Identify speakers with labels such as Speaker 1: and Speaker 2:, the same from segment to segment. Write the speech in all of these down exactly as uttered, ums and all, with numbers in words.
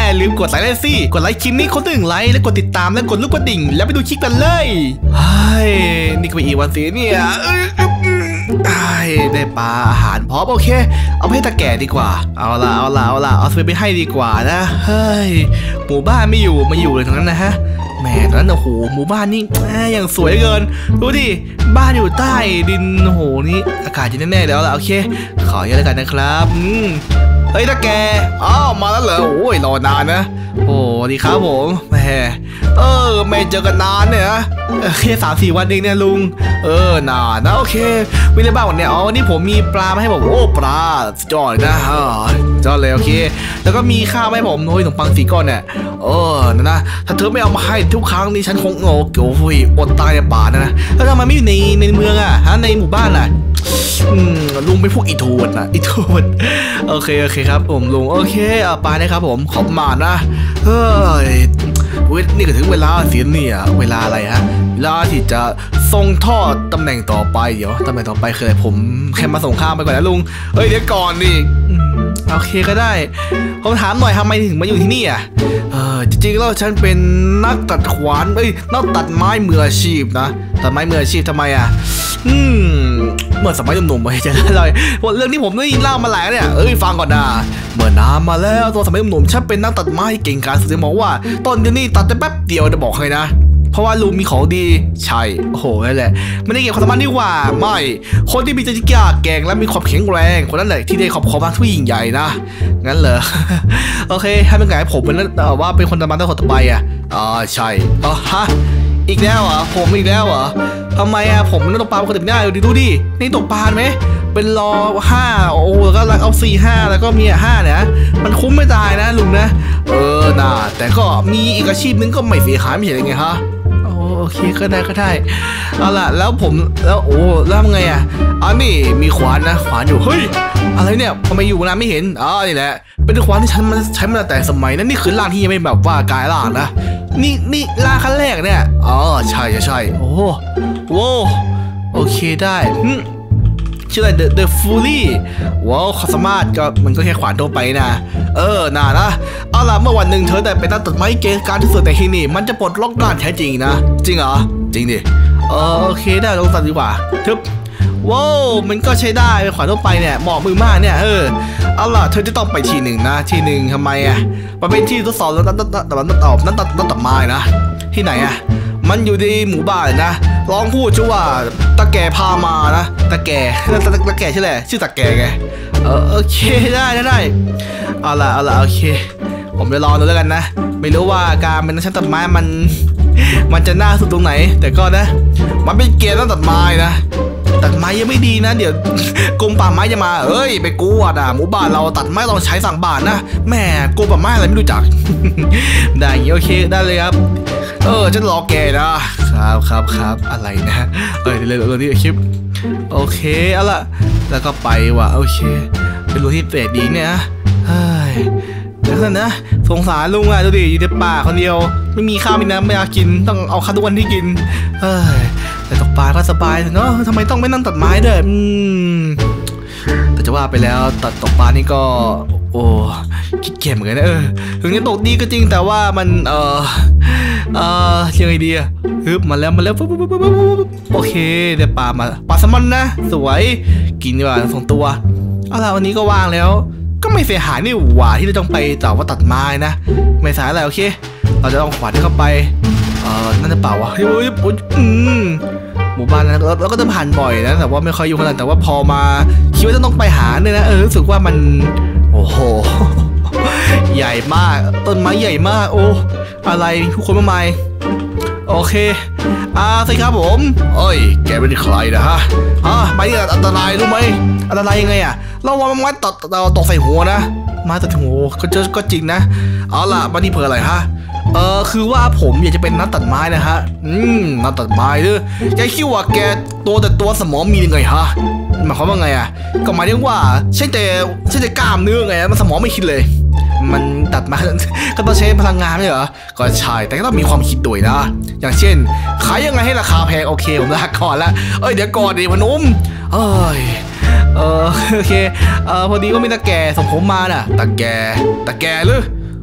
Speaker 1: ลืมกดไลค์สิกดไลค์คลิปนี้คนหนึ่งไลค์แล้วกดติดตามแล้วกดลูกกระดิ่งแล้วไปดูคลิปกันเลยเฮ้ยนี่ก็เป็นอีกวันสิเนี่ยได้ปลาอาหารพร้อมโอเคเอาไปให้ตาแก่ดีกว่าเอาละเอาละเอาละเอาสเปรย์ไปให้ดีกว่านะเฮ้ยหมู่บ้านไม่อยู่มาอยู่เลยตรงนั้นนะฮะแหมตอนนั้นโอ้โหหมู่บ้านนี่อย่างสวยเกินดูดิบ้านอยู่ใต้ดินโอ้โหนี่อากาศจะแน่ๆแล้วล่ะโอเคขอเยอะแล้วกันนะครับอืมเฮ้ยตาแกอ้าวมาแล้วเหรอโอ้ยรอนานนะโอ้ดีครับผมแหมเออไม่เจอกันนานเนี่ยนะแค่สามสี่วันเองเนี่ยลุงเออนานนะโอเควิลเล่บ้านวันนี้อ๋อวันนี้ผมมีปลามาให้ผมโอ้ปลาจอดนะฮะจอดเลยโอเคแล้วก็มีข้าวให้ผมโอ้ยขนมปังสีก้อนเนี่ยเออนะนะถ้าเธอไม่เอามาให้ทุกครั้งนี้ฉันคงโง่โอ้ยอดตายในป่านะนะแล้วทำไมไม่อยู่ในในเมืองอะฮะในหมู่บ้านอะอืมลุงเป็นพวกอีโทนนะอีโทนโอเคโอเคครับผมลุงโอเคเอาไปนะครับผมขอบมานะเฮ้ยนี่ก็ถึงเวลาเสียเนี่ยเวลาอะไรฮะเวลาที่จะส่งทอดตำแหน่งต่อไปเดี๋ยวตำแหน่งต่อไปคืออะไรผมแค่มาส่งข้าวไปก่อนนะลุงเฮ้ยเดี๋ยวก่อนดิโอเคก็ได้ผมถามหน่อยทำไมถึงมาอยู่ที่นี่อ่ะเออจริงๆแล้วฉันเป็นนักตัดขวานเอ้ยนักตัดไม้มืออาชีพนะตัดไม้มืออาชีพทำไมอ่ะอืมเมื่อสมัยหนุ่มๆไม่จะอะไรเรื่องที่ผมได้ยินเล่ามาหลายเนี่ยเอ้ยฟังก่อนนะเมื่อนานมาแล้วตอนสมัยหนุ่มๆฉันเป็นนักตัดไม้เก่งกาจสุดๆบอกว่าต้นเดียวนี่ตัดได้แป๊บเดียวจะบอกให้นะเพราะว่าลุงมีของดีใช่โอ้โหนั่นแหละไม่ได้เกี่ยวกับความสามารถนี่ว่าไม่คนที่มีใจกล้าแกร่งและมีความแข็งแรงคนนั้นแหละที่ได้ขอบขอบรักที่ยิ่งใหญ่นะงั้นเหรอ โอเคให้เป็นไงผมเป็นว่าเป็นคนตามมาตั้งแต่ต่อไปอ่ะอ๋อใช่อ๋อฮะอีกแล้วเหรอผมอีกแล้วเหรอทำไมอ่ะผมไม่ตกปลาปกติไม่ได้ดูดูดินี่ตกปลาไหมเป็นรอห้าโอ้แล้วก็เอาสี่ห้าแล้วก็มีห้าเนี่ยมันคุ้มไม่ตายนะลุงนะเออน่าแต่ก็มีอีกอาชีพนึงก็ไม่เสียหายไม่ใช่ไงฮะโอเคก็ได้ก็ได้เอาล่ะแล้วผมแล้วโอ้แล้วไงอ่ะอ๋อนี่มีขวานนะขวานอยู่เฮ้ยอะไรเนี่ยทำไมอยู่นานไม่เห็นอ๋อนี่แหละเป็นขวานที่ฉันมันใช้มาตั้งแต่สมัยนั้นนี่คือร่างที่ยังไม่แบบว่ากายร่างนะนี่นี่ร่างขั้นแรกเนี่ยอ๋อใช่ใช่โอ้โหโอเคได้ชื่ออะไร The The Fury ว้าวความสามารถก็มันก็แค่ขวานทั่วไปนะเออน่านะเอาล่ะเมื่อวันหนึ่งเธอแต่เป็นนักตัดไม้เก่งการที่สุดแต่ที่นี่มันจะปลดล็อกการแท้จริงนะจริงเหรอจริงดิเออโอเคได้ลองตัดดีกว่าทึบว้าวมันก็ใช้ได้เป็นขวานทั่วไปเนี่ยเหมาะมือมากเนี่ยเออเอาล่ะเธอจะต้องไปทีหนึ่งนะทีหนึ่งทำไมอ่ะมันเป็นที่ทดสอบแล้วนัดนัดนัดนัดตอบนัดนัดนัดตัดไม้นะที่ไหนอ่ะมันอยู่ในหมู่บ้านนะลองพูดชื่อว่าตาแก่พามานะตาแก่ตาตาแก่ชื่ออะไรชื่อตาแก่ไงเออโอเคได้ได้ได้เอาล่ะเอาล่ะโอเคผมจะรอดูแล้วกันนะไม่รู้ว่าการเป็นนักตัดไม้มันมันจะน่าสุดตรงไหนแต่ก็นะมันเป็นเกียร์ต้องตัดไม้นะตัดไม้ยังไม่ดีนะเดี๋ยวกรมป่าไม้จะมาเอ้ยไปกู้อ่ะหมู่บ้านเราตัดไม้เราใช้สั่งบาทนะแม่กรมป่าไม้อะไรไม่รู้จัก ได้โอเคได้เลยครับเออฉันรอแกนะครับครับครับอะไรนะเออเลยเลยที่คลิปโอเคเอาล่ะแล้วก็ไปว่ะโอเคเป็นรูที่เปรตดีเนี่ยเฮ้ยแล้วนะสงสารลุงอ่ะดูดิอยู่ในป่าคนเดียวไม่มีข้าวมีน้ำไม่อยากกินต้องเอาข้าวทุกวันที่กินเฮ้ยแต่ตกปลาก็สบายเนาะทำไมต้องไม่นั่งตัดไม้ด้วยอืมแต่จะว่าไปแล้วตัดตกปลานี่ก็โอ้ขี้เกียจเหมือนกันนะเออถึงจะตกดีก็จริงแต่ว่ามันเออเออยังไงดีอะฮึบมาแล้วมาแล้วปุ๊บปุ๊บปุ๊บปุ๊บโอเคได้ปลามาปลาแซลมอนนะสวยกินดีกว่าสองตัวเอาล่ะวันนี้ก็ว่างแล้วก็ไม่เสียหายนี่หว่าที่เราต้องไปแต่ว่าตัดไม้นะไม่สายอะไรโอเคเราจะต้องขวานเข้าไปเออนั่นจะเปล่าวะเฮ้ยปุ๊บอืมหมู่บ้านนั้นเราก็จะผ่านบ่อยนะแต่ว่าไม่ค่อยอยู่ขนาดแต่ว่าพอมาคิดว่าจะต้องไปหาเนี่ยนะเออรู้สึกว่ามันโอ้โหใหญ่มากต้นไม้ใหญ่มากโอ้อะไรผู้คนมากมายโอเคอ่าสิครับผมเอ้ยแกเป็นใครนะฮะอ่าไม่อันตรายรู้ไหมอันตรายยังไงอ่ะเราว่ามันตกตกใส่หัวนะมาตัดหัวก็เจอก็จริงนะเอาล่ะบันนี้เผื่ออะไรฮะเออคือว่าผมอยากจะเป็นนักตัดไม้นะฮะอืมนักตัดไม้ด้วยแกคิดว่าแกตัวแต่ตัวสมองมียังไงฮะหมายความว่าไงอ่ะก็หมายถึงว่าใช่แต่ใช่แต่กล้ามเนื้อไงมันสมองไม่คิดเลยมันตัดมาก็ต้องใช้พลังงานไม่เหรอก็ใช่แต่ก็ต้องมีความคิดด้วยนะอย่างเช่นขายยังไงให้ราคาแพงโอเคผมลาก่อนละเอ้ยเดี๋ยวก่อนดิพนุ่มเอ้ยเออโอเคเออพอดีว่ามีตาแก่ส่งผมมาน่ะตาแก่ตาแก่หรือ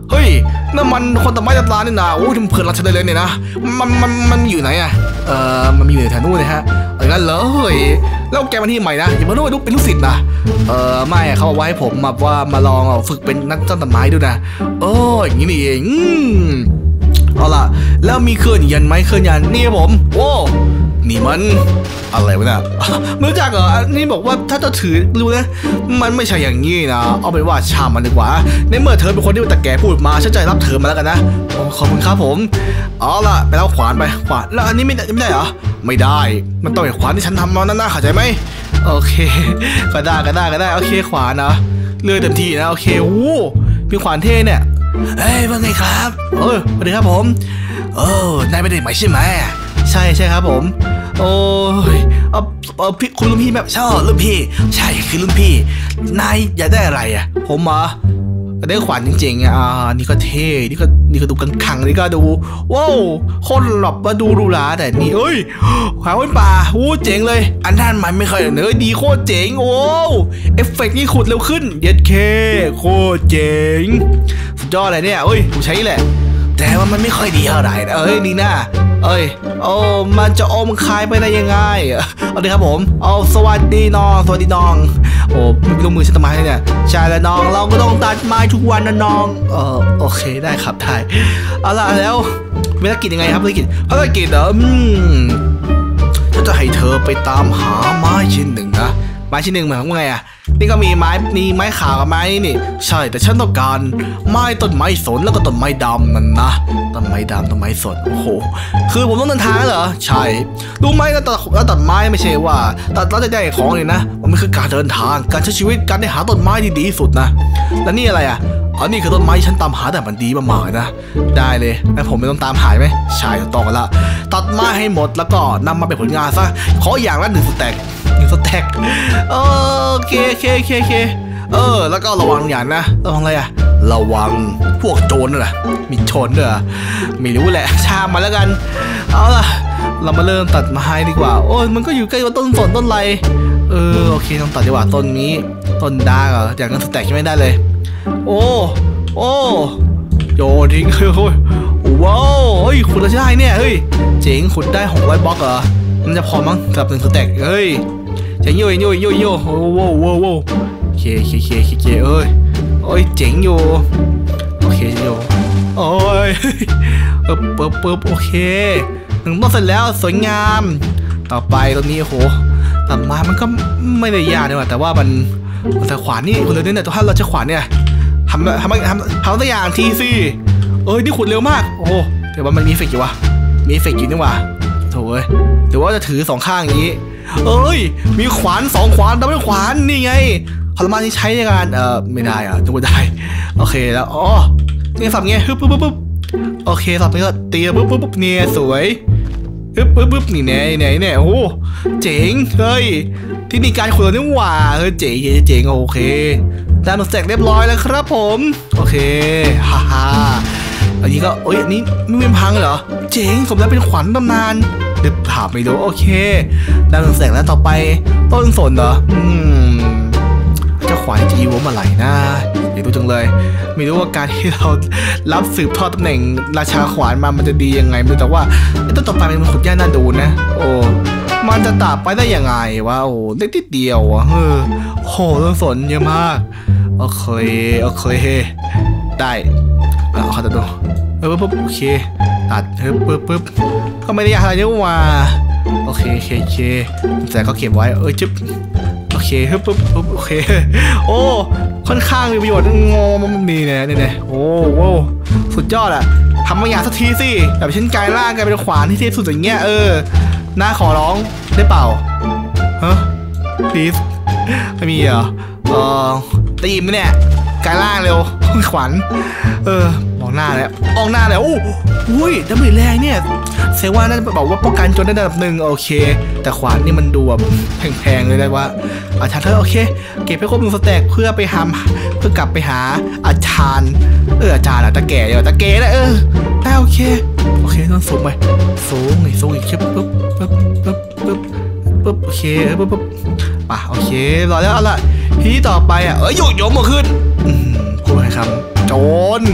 Speaker 1: เฮ้ยนั่นมันคนตัดไม้ตัดลานนี่นะโอ้ยมันเพื่อนรักฉันเลยเนี่ยนะมันมันมันอยู่ไหนอะเออมันมีอยู่แถวนู้นนะฮะเอองั้นเหรอเฮ้ยแล้วแกมาที่ใหม่นะอย่ามาโน้ตเป็นลูกศิษย์นะเออไม่เขาบอกว่าให้ผมมาว่ามาลองฝึกเป็นนักตัดไม้ดูนะโอ้อย่างนี้นี่เองเอาล่ะแล้วมีเครื่องยันไหมเครื่องยันนี่ผมโอ้นี่มันอะไรวะเนี่ยไม่รู้จักเหรอนี่บอกว่าถ้าจะถือรู้นะมันไม่ใช่อย่างนี้นะเอาเป็นว่าชามมันดีกว่าในเมื่อเธอเป็นคนที่แต่แกพูดมาฉันจะรับเธอมาแล้วกันนะขอบคุณครับผมเอาล่ะไปแล้วขวานไปขวานแล้วอันนี้ไม่ได้ไม่ได้เหรอไม่ได้มันต้องเป็นขวานที่ฉันทำมานั่นนะเข้าใจไหมโอเคก็ได้ก็ได้ก็ได้โอเคขวานนะเลือกเต็มที่นะโอเคโอ้มีขวานเท่เนี่ยเฮ้ยว่าไงครับเออสวัสดีครับผมโอ้นายไม่ได้ใหม่ใช่ไหมใช่ใช่ครับผมโอ้ยเอาเอาพี่คุณรุ่นพี่แบบชอบรุ่นพี่ใช่คือรุ่นพี่นายอยากได้อะไรอ่ะผมมาได้ขวานจริงๆอ่ะนี่ก็เท่นี่ก็นี่ก็ดูกังขังนี่ก็ดูว้าวคนหลับมาดูดูหลาแต่นี่เอ้ยขวานบนป่าโอ้เจ๋งเลยอันนั้นมันไม่ค่อยเนื้อดีโคตรเจ๋งโอ้เอฟเฟกต์นี่ขุดเร็วขึ้นเย็ดเคโคตรเจ๋งสุดยอดเลยเนี่ยเอ้ยผมใช้แหละแต่ว่ามันไม่ค่อยดีเท่าไหร่เอ้ยนี่นะเอ้ยโอ้มันจะอมคายไปได้ยังไงเอาดีครับผมเอาสวัสดีน้องสวัสดีน้องโอ้ไม่มีลงมือฉันทำไมเนี่ยใช่แล้วน้องเราก็ต้องตัดไม้ทุกวันนะน้องเออโอเคได้ครับได้เอาล่ะแล้วภารกิจยังไงครับภารกิจภารกิจเอออืมฉันจะให้เธอไปตามหาไม้ชิ้นหนึ่งนะไม้ชิ้นหนึ่งหมายความว่าไงอ่ะนี่ก็มีไม้มีไม้ขาวกับไม้นี่ใช่แต่ฉันต้องการไม้ต้นไม้สนแล้วก็ต้นไม้ดำนั่นนะต้นไม้ดำต้นไม้สนโอ้โหคือผมต้องเดินทางเหรอใช่รู้ไหมแล้วตัดแล้วตัดไม้ไม่ใช่ว่าตัดแล้วจะได้ของเลยนะมันคือการเดินทางการใช้ชีวิตการได้หาต้นไม้ที่ดีที่สุดนะแล้วนี่อะไรอ่ะอันนี้คือต้นไม้ฉันตามหาแต่มันดีมากๆนะได้เลยแล้วผมไม่ต้องตามหาไหมใช่ต้องกันละตัดไม้ให้หมดแล้วก็นำมาเป็นผลงานซะขออย่างละหนึ่งสแต็กหนึ่งสแต็กโอเคโอเคโอเคโอเคเออแล้วก็ระวังอย่างนะระวังอะไรอะระวังพวกโจรน่ะมีโจรด้วยไม่รู้แหละชามาแล้วกันเอาล่ะเรามาเริ่มตัดไม้ดีกว่าโอ้ยมันก็อยู่ใกล้กับต้นสนต้นไรเออโอเคต้องตัดดีกว่าต้นนี้ต้นดาร์กอ่ะอย่างนั้นสแต็กไม่ได้เลยโอ้โอ้โยนทิ้งเฮ้ยว้าวเฮ้ยขุดได้เนี่ยเฮ้ยเจ๋งขุดได้หกร้อยบล็อกเหรอมันจะพอมั้งสำหรับหนึ่งสแต็กเฮ้ยเจ๋งโยโยโยโยโอ้โหโว้โว้เคเคเคเคเคเอ้ยโอ้ยเจ๋งอยู่โอเคโยโอ้ยปึ๊บปึ๊บปึ๊บโอเคหนึ่งต้นเสร็จแล้วสวยงามต่อไปตรงนี้โหตัดมามันก็ไม่ได้ยากเลยว่ะแต่ว่ามันแต่ขวานนี่คุณเลยเนี่ยถ้าเราจะขวานเนี่ยทำทำทำทำตัวอย่างทีสิเอ้ยนี่ขุดเร็วมากโอ้แต่ว่ามันมีเอฟเฟกต์อยู่วะมีเอฟเฟกต์อยู่นี่วะโถ่เอ้ยหรือว่าจะถือสองข้างอย่างนี้เอ้ยมีขวานสองขวานดับเบิลขวานนี่ไงพลมาที่ใช้ในการเอ่อไม่ได้อ่ะทุกคนได้โอเคแล้วอ๋อนี่สับไงปึ๊บปึ๊บปึ๊บโอเคสับนี้ก็ตีปึ๊บปึ๊บปึ๊บเนี่ยสวยปึ๊บปึ๊บปึ๊บนี่แน่แน่แน่โอ้เจ๋งเฮ้ยที่มีการขุดนี่หว่าเฮ้ยเจ๋งเจ๋งโอเคได้มาแสกเรียบร้อยแล้วครับผมโอเคฮ่าฮ่าอันนี้ก็เอ้ยอันนี้ไม่เป็นพังเหรอเจ๋งสมแล้วเป็นขวัญตำนานเดี๋ยวถามไม่รู้โอเคได้มาแสกแล้วต่อไปต้นสนเหรออืมเจ้าขวานจะอยู่ว่าเมื่อไหร่นะอยากดูจังเลยไม่รู้ว่าการที่เรารับสืบทอดตำแหน่งราชาขวานมามันจะดียังไงไม่รู้แต่ว่าต้นต่อไปมันขุดยากน่าดูนะโอ้มันจะตัดไปได้ยังไงวะโอ้เล็กนิดเดียวอ่ะเฮ้อโหต้นสนเยอะมากโอเคโอเคได้เอาเขาจะดูเออปุ๊บโอเคตัดเฮ้ยปุ๊บปุ๊บก็ไม่ได้ยากอะไรเยอะว่าโอเคโอเคโอเคแต่ก็เก็บไว้เออจิ๊บโอเคเฮ้ยปุ๊บปุ๊บโอเคโอ้ค่อนข้างมีประโยชน์งอมันมีเนี่ยเนี่ยโอ้โหสุดยอดอะทำมาอย่างสักทีสิแบบชิ้นกายล่างกลายเป็นขวานที่เทพสุดอย่างเงี้ยเออหน้าขอร้องได้เปล่าฮะ please ไม่มีเหรอเออตีมเนี่ยกายล่างเร็วขวัญเออมองหน้าแล้วมองหน้าแล้วโอ้อุ้ยดับเบิลแรงเนี่ยเซว่านั่นบอกว่าป้องกันจนได้ระดับหนึ่งโอเคแต่ขวานนี่มันดูแบบแพงๆเลยได้ว่าอาจารย์เธอโอเคเก็บไปครบหนึ่งสแต็กเพื่อไปหาเพื่อกลับไปหาอาจารย์เอออาจารย์อะตะแก่เดี๋ยวตะเก๋นะเออได้โอเคโอเคต้องสูงไปสูงอีกสูงอีกปึ๊บปึ๊บปึ๊บปึ๊บปึ๊บปึ๊บโอเคปึ๊บปึ๊บป่ะโอเครอแล้วเอาละทีต่อไปอ่ะเอ้ยโยกโยกมาขึ้นพูดให้คำโจร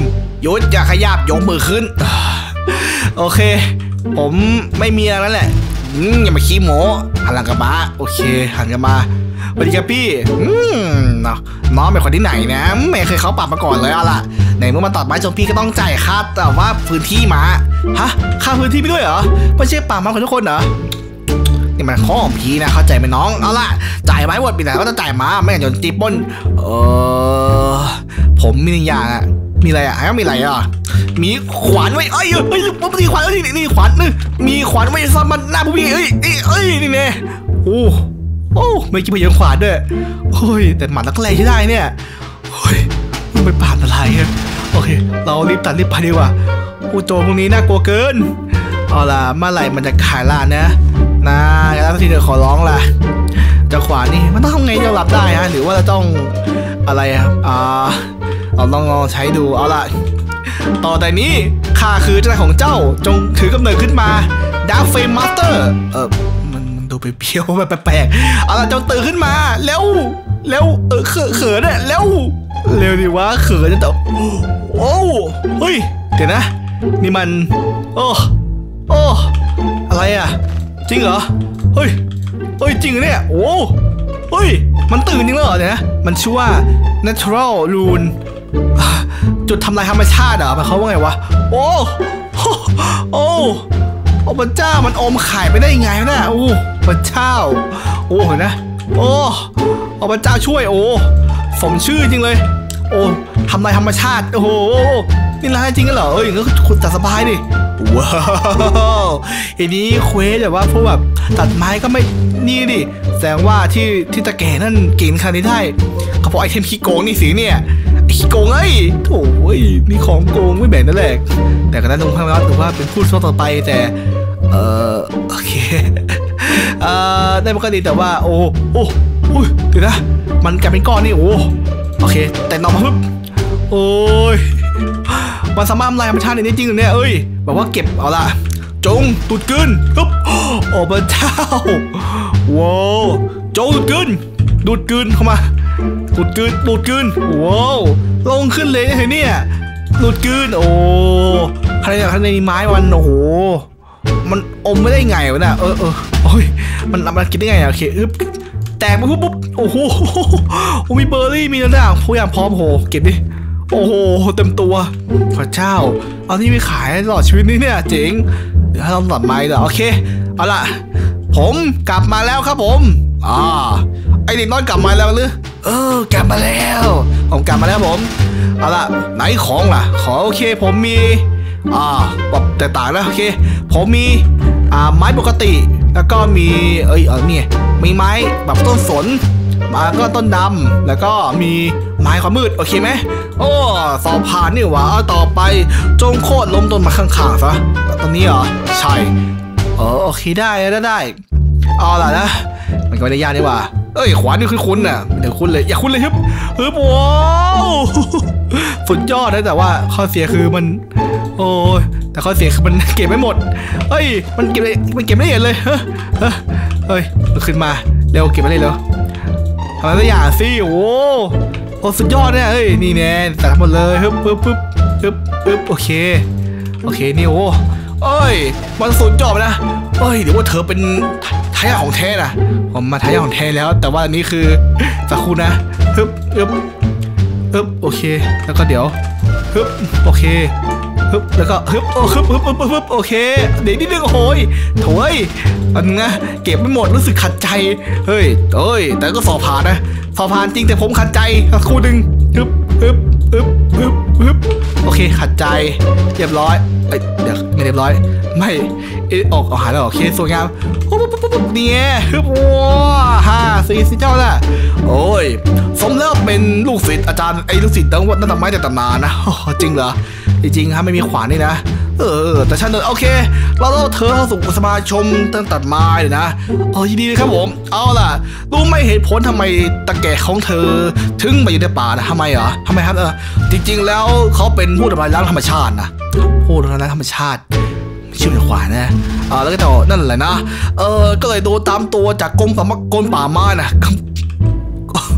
Speaker 1: หยุดอย่าขยับยกมือขึ้นโอเคผมไม่มีอะไรแล้วแหละอย่ามาขี้โม้หันหลังกลับมาโอเคหันกลับมาสวัสดีครับพี่อืมเนาะน้องเป็นคนที่ไหนนะไม่เคยเขาปรับมาก่อนเลยเอาล่ะในเมื่อมาตัดไม้จงพี่ก็ต้องจ่ายค่าแต่ว่าพื้นที่มาฮะค่าพื้นที่ไปด้วยเหรอไม่ใช่ป่ามาของทุกคนเหรอนี่มันข้อของพี่นะเข้าใจไหมน้องเอาล่ะจ่ายไม้หมดปีไหนก็ต้องจ่ายมาไม่งั้นโดนตีป้นเออผมมีหนึ่งอย่างอะมีอะไรอะมีอะไรอะมีขวานไว้เอ้ยเอ้ยผมมีขวานเอ้ยนี่ขวานนี่มีขวานไว้ซ่อนมันหน้าผมพี่เอ้ยเอ้ยเอ้ยนี่แน่โอ้โอ้ไม่คิดว่ายังขวานด้วยโอ้ยแต่หมัดนักเลงที่ได้เนี่ยโอ้ยมันเป็นป่าอะไรอะโอเคเรารีบตัดรีบไปดีกว่าโอ้โจพวกนี้น่ากลัวเกินเอาล่ะเมื่อไหร่มันจะขายร้านนะนะแล้วทีเดียวขอร้องล่ะจะขวานนี่มันต้องทำไงจะรับได้ฮะหรือว่าเราต้องอะไรอะอ่าเราลองลองใช้ดูเอาล่ะต่อแต่นี้ข้าคือเจ้าของเจ้าจงถือกำเนิดขึ้นมาดาร์คเฟมมาสเตอร์เออมันมันดูไปเพี้ยวแบบแปลกๆเอาล่ะจงตื่นขึ้นมาแล้วแล้วเออเขินเขินเนี่ยแล้วเร็วดิวะเขินจะแต่โอ้เฮ้ยเดี๋ยวนะนี่มันโอ้โอ้อะไรอ่ะจริงเหรอเฮ้ยเฮ้ยจริงเนี่ยโอ้เฮ้ยมันตื่นจริงเหรอเนี่ยมันชื่อว่า natural rune จุดทำลายธรรมชาติเหรอมันเขาว่าไงวะโอ้โอ้โอ้พระเจ้ามันอมไข่ไปได้ยังไงนะโอ้พระเจ้าโอ้เห็นนะโอ้โอ้พระเจ้าช่วยโอ้สมชื่อจริงเลยโอ้ทำลายธรรมชาติโอ้โหนี่ร้ายจริงกันเหรอเอ้ยก็คุณตัดสบายดิว้าวทีนี้เควสแบบว่าพวกแบบตัดไม้ก็ไม่นี่ดิแสดงว่าที่ที่ตะแก่นั่นเก่งขนาดนี้ได้เขาบอกไอเทมขี้โกงนี่สิเนี่ยขี้โกงไอ้โถ่นี่ของโกงไม่แบ่งนั่นแหละแต่ก็นั้นตรงข้างล่างถือว่าเป็นผู้ช่วยต่อไปแต่เออโอเคเอ่อได้ปกติแต่ว่าโอ้โอ้โอ้ยเดี๋ยวนะมันกลายเป็นก้อนนี่โอ้โอเคแต่นอนมาปึ๊บโอ้ยมันสามารถทำลายธรรมชาติในนี้จริงหรือเนี่ยเอ้ยแบบว่าเก็บเอาละจงตูดกลืนปึ๊บโอ้พระเจ้าว้าวจงดูดกลืนดูดกลืนเข้ามาดูดกลืนดูดกลืนว้าวลงขึ้นเลยเนี่ยดูดกลืนโอ้ใครอยากทำในไม้มันโอ้โหมันอมไม่ได้ไงวะน่ะเออเออโอ้ยมันมันกินได้ไงโอเคอึ๊บแตกไปปุ๊บปุ๊บโอ้โหมีเบอร์รี่มีอะไรทุกอย่างพร้อมโหเก็บดิโอ้โหเต็มตัวพระเจ้าเอาที่ไปขายตลอดชีวิตนี้เนี่ยเจ๋งเดี๋ยวให้เราตัดไม้เดี๋ยวโอเคเอาล่ะผมกลับมาแล้วครับผมอ่าไอเด็กน้อยกลับมาแล้วหรือเออกลับมาแล้วผมกลับมาแล้วผมเอาล่ะไหนของล่ะขอโอเคผมมีอ่าแบบแต่ต่างนะโอเคผมมีอ่าไม้ปกติแล้วก็มีเอ้ยเออเนี่ยมีไม้แบบต้นสนมาก็ต้นดำแล้วก็มีไม้ความมืดโอเคไหมโอ้สอบผ่านนี่หว่าต่อไปจงโค่นล้มต้นมาข้างๆซะตอนนี้เหรอใช่เออโอเคได้ได้ได้เอาล่ะนะมันก็ไม่ได้ยากนี่หว่าเอ้ยขวานนี่คือคุณน่ะเดี๋ยวคุณเลยอย่าคุณเลยฮึบฮึบว้าวสุดยอดนะแต่ว่าข้อเสียคือมันโอ้ยแต่ข้อเสียคือมันเก็บไม่หมดเฮ้ยมันเก็บมันเก็บไม่เห็นเลยเฮ้ยเฮ้ยขึ้นมาเร็วเก็บมาเลยเร็วทำอะไรสักอย่างสิโอ้โหสุดยอดเนี่ยเฮ้ยนี่แน่แต่หมดเลยฮึบปึ๊บปึ๊บปึ๊บปึ๊บโอเคโอเคนี่โอ้เอ้ยมันสุดยอดนะเอ้ยเดี๋ยวว่าเธอเป็นทายาทของแท้นะผมมาทายาทของแท้แล้วแต่ว่าอันนี้คือสักครู่นะฮึบฮึบฮึบโอเคแล้วก็เดี๋ยวฮึบโอเคฮึบแล้วก็ฮึบโอ้ฮึบฮึบฮึบฮึบโอเคเดี๋ยวนิดนึงโอ้ยโถ่อันนะเก็บไม่หมดรู้สึกขัดใจเฮ้ยเอ้ยแต่ก็สอบผ่านนะสอบผ่านจริงแต่ผมขัดใจสักครู่หนึ่งฮึบฮึบฮึบฮึบฮึบโอเคขัดใจเรียบร้อยเอ้ยเดี๋ยวไม่เรียบร้อยไม่ออกออกหายแล้วโอเคสวยงามปุ๊บปุ๊บปุ๊บปุ๊บเนี่ยฮึบว้าฮ่าสี่สิเจ้าละโอ้ยสมแล้วเป็นลูกศิษย์อาจารย์ไอ้ลูกศิษย์ตั้งวัดตั้งแต่ไม้แต่ตำนานนะจริงเหรอจริงๆฮะไม่มีขวานนี่นะเออแต่ฉันเดินโอเคเราต้องเธอเข้าสู่สมาชมตั้งตัดไม้เลยนะอ๋อยินดีเลยครับผมเอาล่ะรู้ไม่เหตุผลทำไมตะแก่ของเธอถึงมาอยู่ในป่านะทำไมเหรอทำไมครับเออจริงๆแล้วเขาเป็นผู้ทำลายล้างธรรมชาตินะผู้ทำลายล้างธรรมชาติชื่อขวานนะอ่าแล้วก็ต่อนั่นแหละนะเออก็เลยโดนตามตัวจากกรมป่าไม้กรมป่าไม้นะ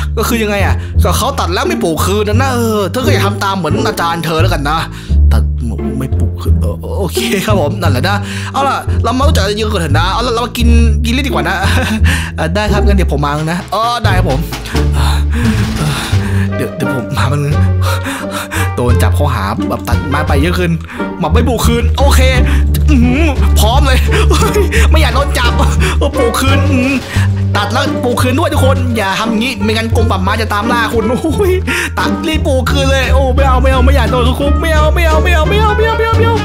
Speaker 1: ก็คือยังไงอ่ะก็เขาตัดแล้วไม่ปลูกคืนนะนะเออเธอก็อย่าทำตามเหมือนอาจารย์เธอแล้วกันนะตัดไม่ปลูกคืนโอเคครับผมนั่นแหละนะเอาล่ะเรามารู้จักเยอะกว่าเถอะนะเอาล่ะเรามากินกินเล่นดีกว่านะได้ครับงั้นเดี๋ยวผมมานะอ๋อได้ครับผมเดี๋ยวเดี๋ยวผมมามันโดนจับข้อหาแบบตัดไม้ไปเยอะขึ้นหมับไม่ปลูกคืนโอเคพร้อมเลยไม่อยากโดนจับปลูกคืนตัดแล้วปลูกคืนด้วยทุกคนอย่าทำงี้ไม่งั้นกรมป่าไม้จะตามล่าคุณโอ้ยตัดรีบปลูกคืนเลยโอ้ไม่เอาไม่เอาไม่อยากโดนคุกไม่เอาไม่เอาไม่เอาไม่เอาไม่เอาไม่เอา